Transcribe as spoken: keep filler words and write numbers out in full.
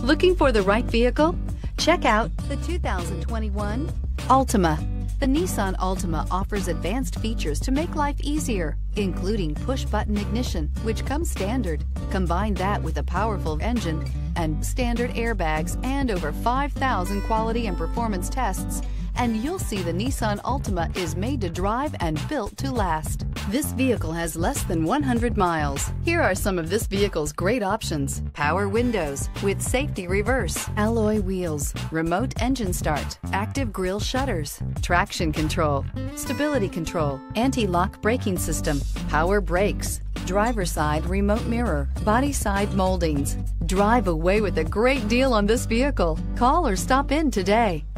Looking for the right vehicle? Check out the two thousand twenty-one Altima. The Nissan Altima offers advanced features to make life easier, including push-button ignition, which comes standard. Combine that with a powerful engine and standard airbags and over five thousand quality and performance tests, and you'll see the Nissan Altima is made to drive and built to last. This vehicle has less than one hundred miles. Here are some of this vehicle's great options: power windows with safety reverse, alloy wheels, remote engine start, active grille shutters, traction control, stability control, anti-lock braking system, power brakes, driver side remote mirror, body side moldings. Drive away with a great deal on this vehicle. Call or stop in today.